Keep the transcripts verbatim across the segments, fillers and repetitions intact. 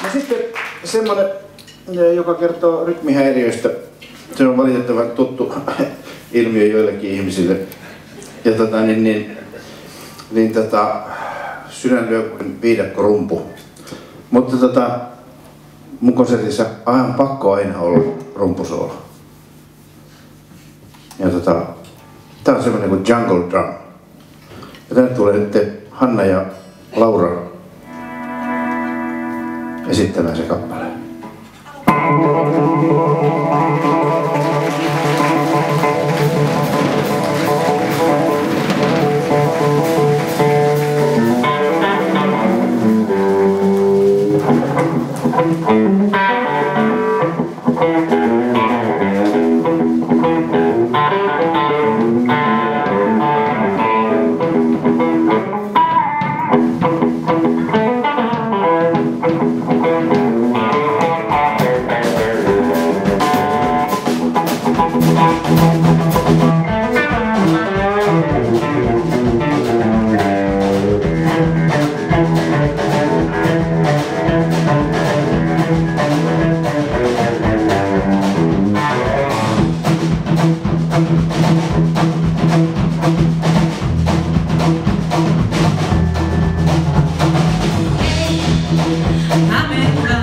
sitten semmoinen, joka kertoo rytmihäiriöistä. Se on valitettavan tuttu ilmiö joillekin ihmisille. Ja tota, niin, niin, niin tota, sydän lyö kuin viidakkorumpu. Mutta tota, mun konsertissa on pakko aina olla rumpusoolo. Ja tota, tää on semmoinen kuin Jungle Drum. Ja tänne tulee nyt Hanna ja Laura esittämään se kappale.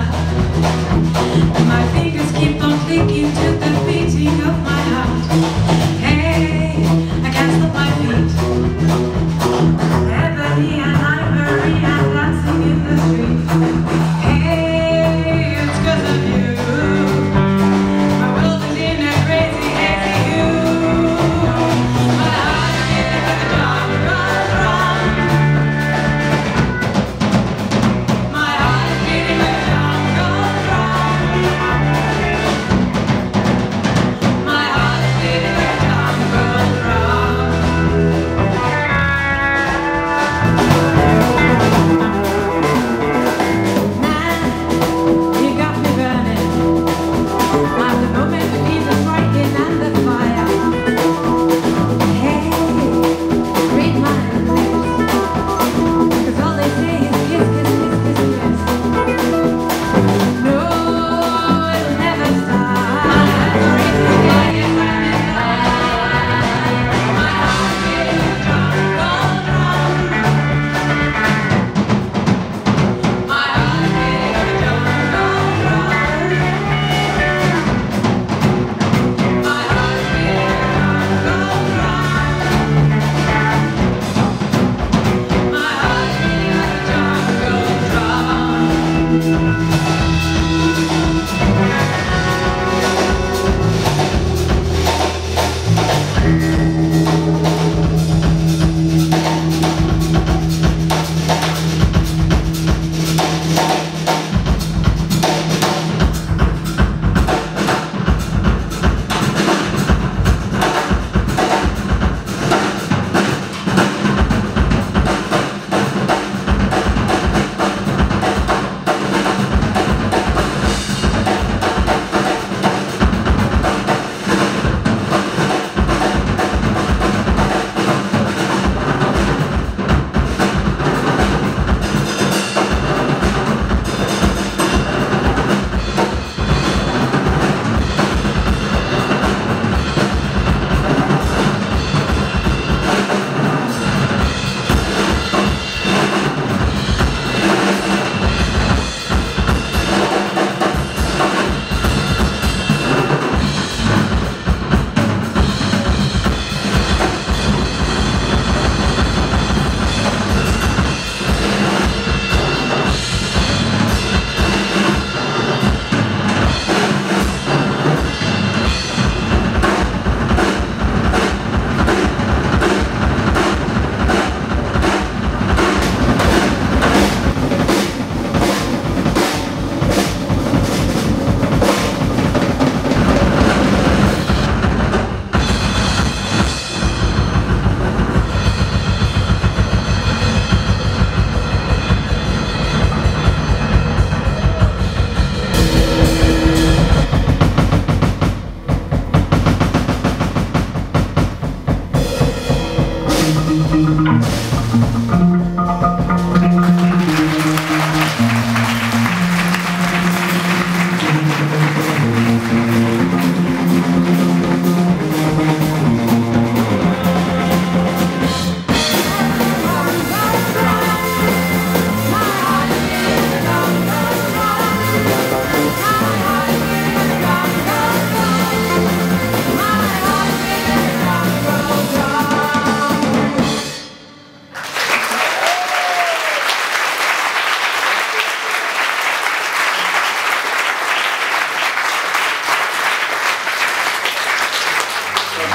My fingers keep on clicking to the beating of my heart.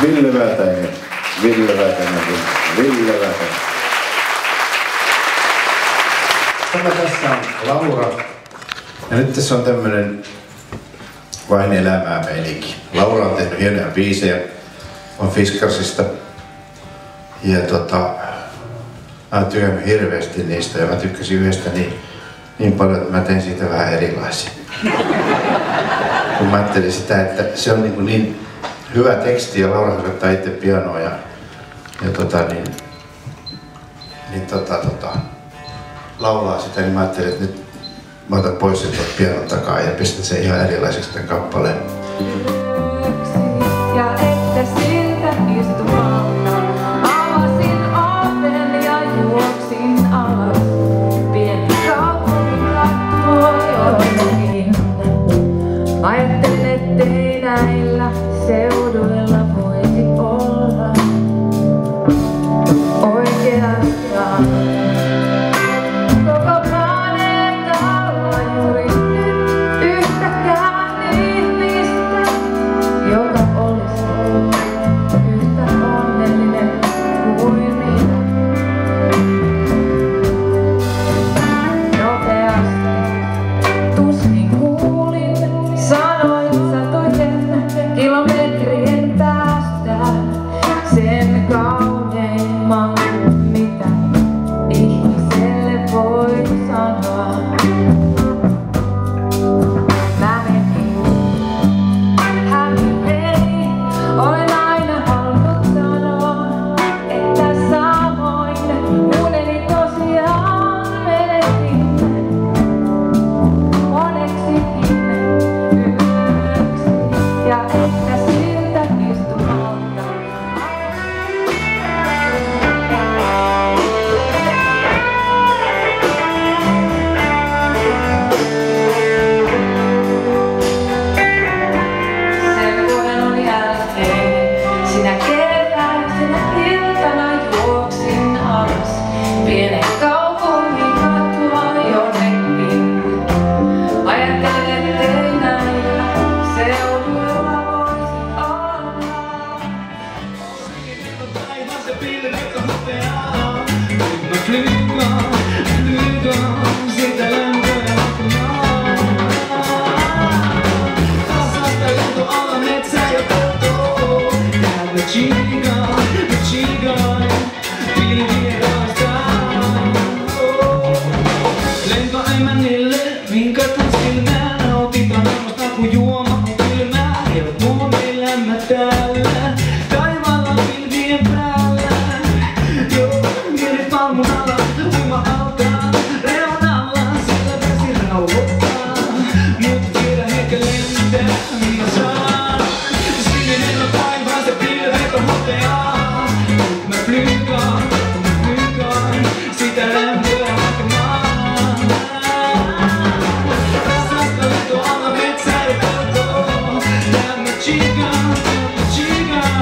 Ville Väätäinen. Ville Väätäinen. Ville Väätäinen. Tämä tässä on Laura. Ja nyt tässä on tämmönen Vain elämää meininki. Laura on tehnyt hienoja biisejä. On Fiskarsista. Ja tota, mä oon tykännyt hirveästi niistä ja mä tykkäsin yhdestä niin, niin paljon, että mä tein siitä vähän erilaisia. Kun mä ajattelin sitä, että se on niin, niin hyvä teksti ja Laura soittaa itse pianoa ja, ja tota niin, niin tota, tota, laulaa sitä, niin mä ajattelin, että nyt mä otan pois sen tuot pianon takaa ja pistän sen ihan erilaiseksi tämän kappaleen. Ja että siltä istumalta avasin oven ja juoksin alas. Pieni kaupungilla toivokin. Ajattelin, ettei näillä seuduilla voisi olla oikeastaan. Koko planeetalla juuri nyt yhtäkään ihmistä, joka olisi yhtä onnellinen kuin minä. Nopeasti tuskin kuulin sanoin satojen kilometrien päästä sen kauneimman, mitä ihmiselle voi sanoa. Mä menin, hän meni, olen aina halunnut sanoa, että samoin uneni tosiaan menetin. Moneksikin yöksi ja ehkä siltä istumalta. Sen vuoden jälkeen sinä keväisenä iltana juoksin alas pienen kaupungin katua jonnekin. Ajattelin, ettei näillä seuduilla voisi olla. Taivasta pilvet on hopeaa. Nyt mä flygaan, flygaan sitä lämpöä hakemaan. Tasasta lentoala, metsä ja pelto. Täällä mä chigaan, mä chigaan pilvieraistaan. Lentoemännille vinkatun silmään. Nautitaan ilmasta kun juoma on kylmää. Eivät nuo meillä mä täällä. Taivaalla pilvien päällä. Joo, mielet palmun alla, uima alkaa. Reunalla sillä vesi rauhoittaa. Mut tiedä hetken lentää, minä saan. Sininen on taivaan, se pilvet on hopeaa. Nyt mä flygaan, mä flygaan sitä lämpöä hakemaan. Tasasta lentoala, metsä ja pelto. Tää mä chigaan, tää mä chigaan.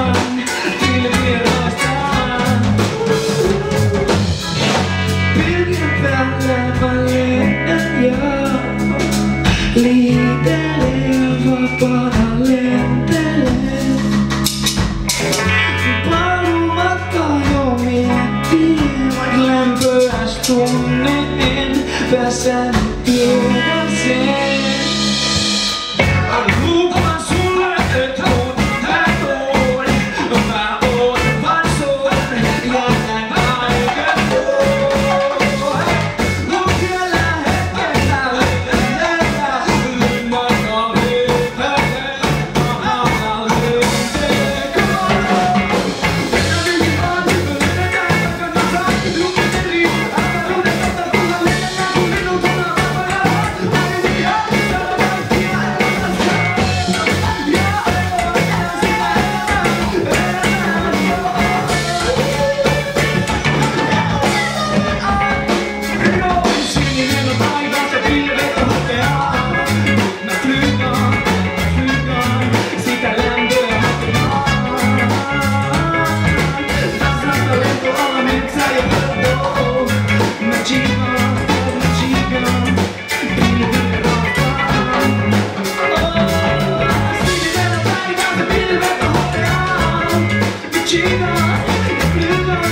Gina, Gina.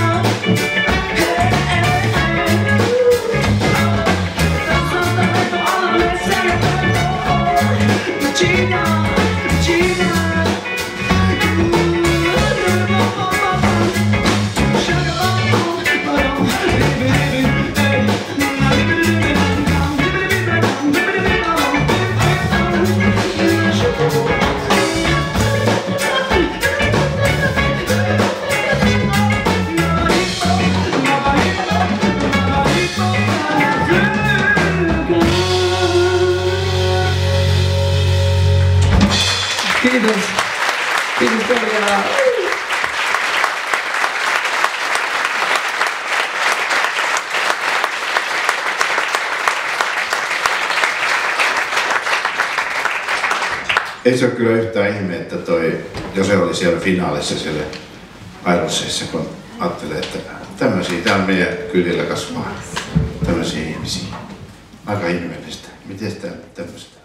Kiitos. Kiitos teille. Ei se ole kyllä yhtään ihme, että toi Jose oli siellä finaalissa siellä Airosseissa, kun ajattelee, että tämmöisiä, täällä meidän kylillä kasvaa tämmöisiä ihmisiä. Aika ihmeellistä. Miten tää tämmöistä?